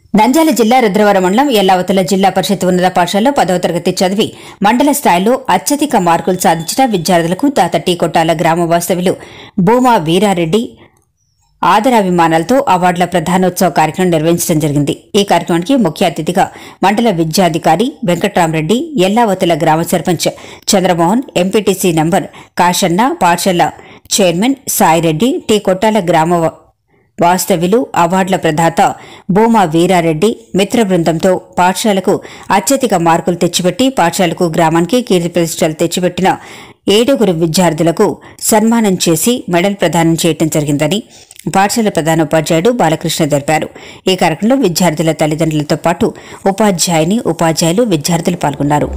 నంద్యాల జిల్లా రుద్రవరం మండలం ఎల్లావతుల జిల్లా పరిషత్ ఉన్నత పాఠశాలలో 10వ తరగతి చదివి మండల స్థాయిలో అత్యధిక మార్కులు సాధించిన విద్యార్థులకు దాత టీ కొట్టాల గ్రామ వాస్తవ్యులు భూమా వీరారెడ్డి ఆదరాభిమానాలతో అవార్డుల ప్రధానోత్సవ కార్యక్రమం నిర్వహించడం జరిగింది। ఈ కార్యక్రమానికి ముఖ్య అతిథిగా మండల విద్యాధికారి వెంకట్రామరెడ్డి, ఎల్లావతుల గ్రామ సర్పంచ్ చంద్రమోహన్, ఎంపీటీసీ నంబర్ కాశన్న, పాఠశాల చైర్మన్ సాయిరెడ్డి, టీ కొట్టాల గ్రామ వాస్తవ్యులు అవార్డుల ప్రదాత భూమా వీరారెడ్డి మిత్ర బృందంతో పాఠశాలకు అత్యధిక మార్కులు తెచ్చిపెట్టి పాఠశాలకు గ్రామానికి కీర్తి ప్రతిష్టలు తెచ్చిపెట్టిన 7 విద్యార్థులకు సన్మానం చేసి మెడల్ ప్రదానం చేయడం జరిగిందని పాఠశాల ప్రధానోపాధ్యాయుడు బాలకృష్ణ తెలిపారు। ఈ కార్యక్రమంలో విద్యార్థుల తల్లిదండ్రులతో పాటు ఉపాధ్యాయులు విద్యార్థులు పాల్గొన్నారు।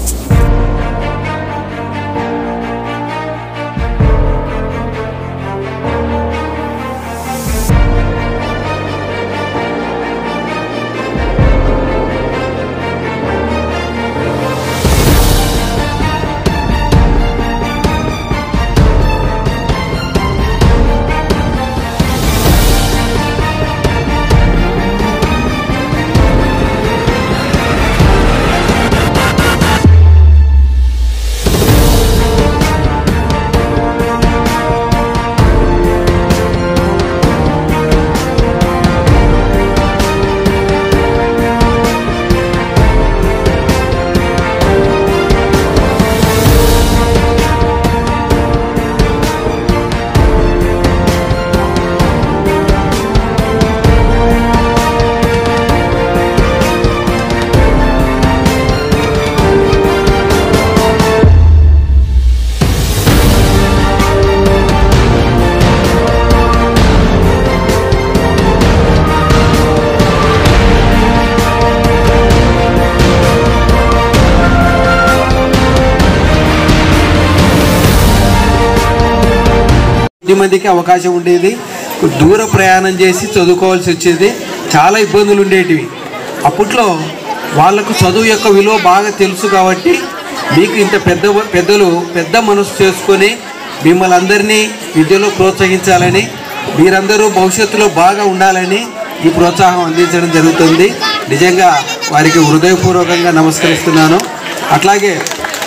మందికి అవకాశం ఉండేది, దూర ప్రయాణం చేసి చదువుకోవాల్సి వచ్చేది, చాలా ఇబ్బందులు ఉండేటివి। అప్పట్లో వాళ్లకు చదువు యొక్క విలువ బాగా తెలుసు కాబట్టి మీకు ఇంత పెద్దలు పెద్ద మనసు చేసుకొని మిమ్మల్ని అందరినీ విద్యలో ప్రోత్సహించాలని, మీరందరూ భవిష్యత్తులో బాగా ఉండాలని ఈ ప్రోత్సాహం అందించడం జరుగుతుంది। నిజంగా వారికి హృదయపూర్వకంగా నమస్కరిస్తున్నాను। అట్లాగే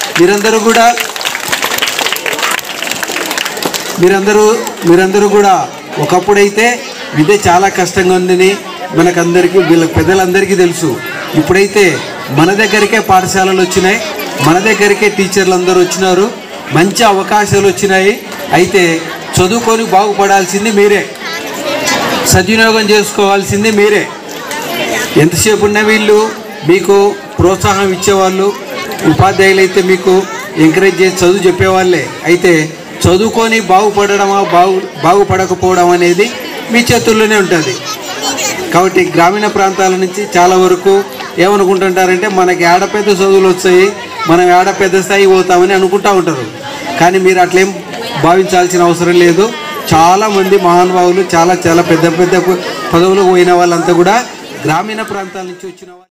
మీరందరూ కూడా ఒకప్పుడైతే విద్య చాలా కష్టంగా ఉందని మనకందరికీ వీళ్ళ పెద్దలందరికీ తెలుసు। ఇప్పుడైతే మన దగ్గరికే పాఠశాలలు వచ్చినాయి, మన దగ్గరికే టీచర్లు అందరూ వచ్చినారు, మంచి అవకాశాలు వచ్చినాయి। అయితే చదువుకొని బాగుపడాల్సింది మీరే, సద్వినియోగం చేసుకోవాల్సింది మీరే। ఎంతసేపు ఉన్న వీళ్ళు మీకు ప్రోత్సాహం ఇచ్చేవాళ్ళు, ఉపాధ్యాయులు అయితే మీకు ఎంకరేజ్ చేసి చదువు చెప్పేవాళ్ళే। అయితే చదువుకొని బాగుపడకపోవడం అనేది మీ చేతుల్లోనే ఉంటుంది। కాబట్టి గ్రామీణ ప్రాంతాల నుంచి చాలా వరకు ఏమనుకుంటుంటారంటే మనకి ఆడపెద్ద చదువులు వస్తాయి, మనం ఆడపెద్ద స్థాయి పోతామని అనుకుంటూ ఉంటారు। కానీ మీరు అట్లేం భావించాల్సిన అవసరం లేదు। చాలామంది మహానుభావులు చాలా పెద్ద పదవులకు పోయిన వాళ్ళంతా కూడా గ్రామీణ ప్రాంతాల నుంచి వచ్చిన